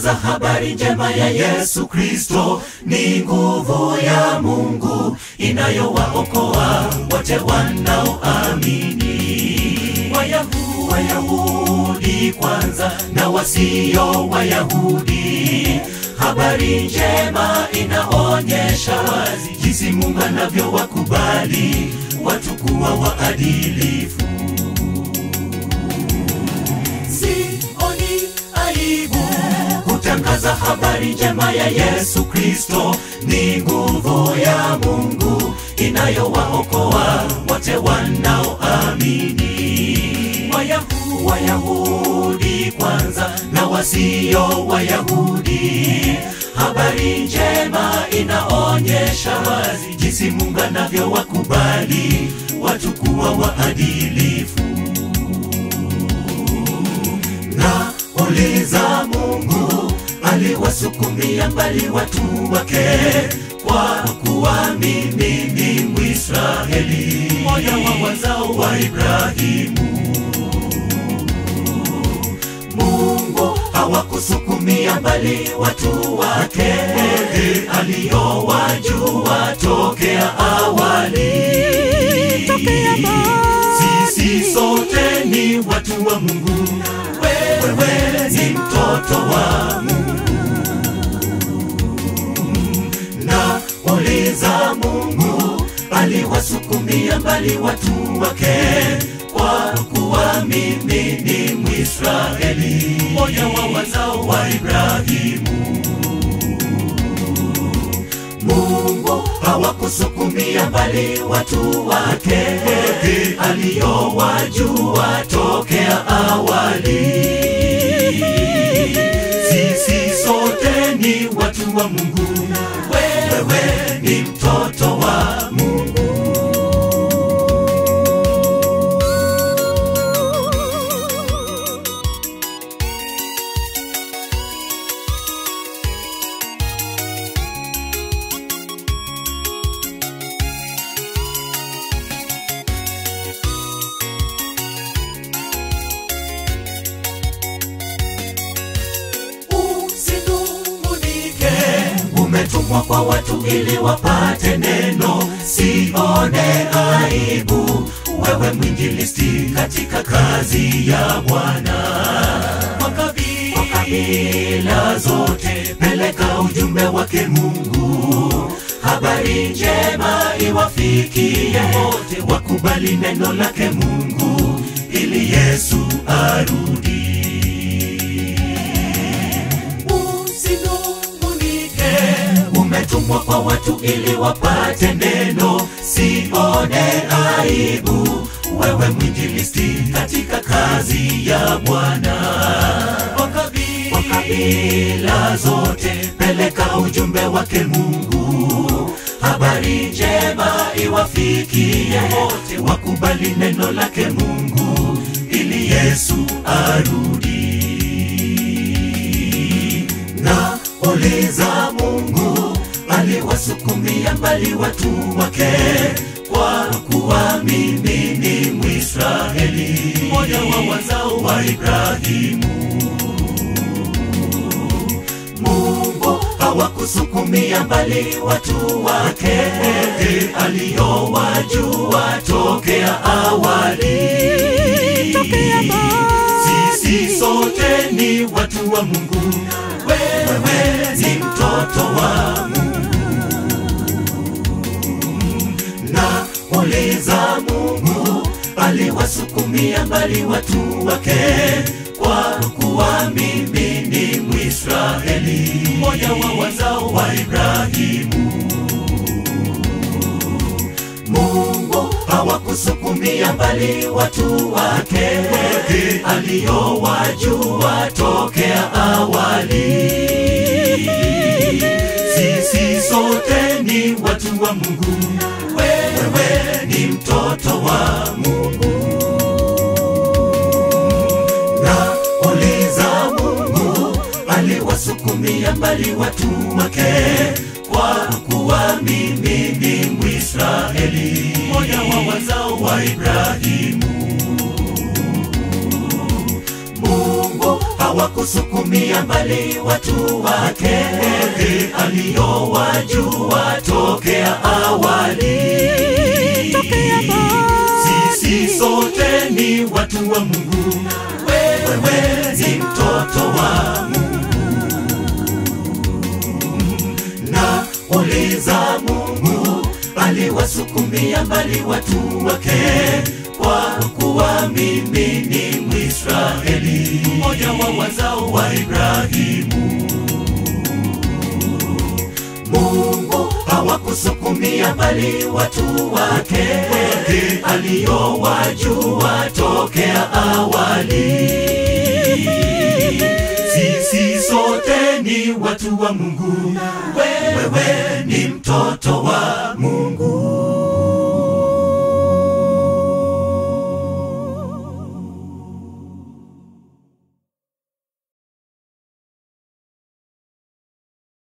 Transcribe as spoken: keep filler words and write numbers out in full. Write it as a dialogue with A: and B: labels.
A: Kutangaza habari njema ya Yesu Kristo ni nguvu ya Mungu inayowaokoa wote wanaoamini. Wayahudi, Wayahudi kwanza na wasio Wayahudi. Habari njema inaonyesha wazi jinsi Mungu anavyowakubali watu kuwa waadilifu. Sioni aibu kutangaza habari njema ya Yesu Kristo ni nguvu ya Mungu inayowaokoa wote wanaoamini. Wayahudi, Wayahudi kwanza na wasio Wayahudi. Habari njema inaonyesha wazi jinsi Mungu anavyowakubali watu kuwa waadilifu. Na uliza Mungu aliwasukumia mbali watu wake kwa kuwa mimi ni Mwisraeli, mmoja wa wazao wa Ibrahimu. Mungu hawakusukumia mbali watu wake aliyowajua tokea awali. Sisi sote ni watu wa Mungu, wewe ni mtoto wa Mungu. Na uliza Mungu aliwasukumia mbali watu wake kwa kuwa mimi ni Mwisraeli, mmoja wa wazao wa Ibrahimu. Mungu hawakusukumia mbali watu wake aliyowajua tokea awali. Sisi sote ni watu wa Mungu, wewe ni mtoto wa Mungu. Umetumwa kwa watu ili wapate neno, sione aibu wewe mwinjilisti katika kazi ya Bwana. Kwa kabila zote peleka ujumbe wake Mungu. Habari njema iwafikie wote, wakubali neno lake Mungu ili Yesu arudi. Umetumwa kwa watu ili wapate neno, sione aibu wewe mwinjilisti katika kazi ya Bwana. Kwa kabila zote peleka ujumbe wake Mungu. Habari njema iwafikie wote, wakubali neno lake Mungu ili Yesu arudi. Na uliza Mungu aliwasukumia mbali watu wake kwa kuwa mimi ni Mwisraeli, mmoja wa wazao wa Ibrahimu. Mungu hawakusukumia mbali watu wake aliyowajua tokea awali. Sisi sote ni watu wa Mungu, wewe ni mtoto wa Mungu. Na uliza Mungu aliwasukumia mbali watu wake kwa kuwa mimi ni Mwisraeli, mmoja wa wazao wa Ibrahimu. Mungu hawakusukumia mbali watu wake aliyowajua tokea awali. Sisi sote ni watu wa Mungu, wewe ni mtoto wa Mungu. Na uliza Mungu aliwasukumia mbali watu wake kwa kuwa mimi ni Mwisraeli, mmoja wa wazao wa Ibrahimu. Mungu hawakusukumia mbali watu wake aliyowajua tokea awali. Sisi sote ni watu wa Mungu, wewe ni mtoto wa Mungu. Na uliza Mungu aliwasukumia mbali watu wake kwa kuwa mimi ni Mwisraeli, mmoja wa wazao wa Ibrahimu. Mungu hawakusukumia mbali watu wake aliyowajua tokea awali. Sisi sote ni watu wa Mungu, wewe ni mtoto wa Mungu.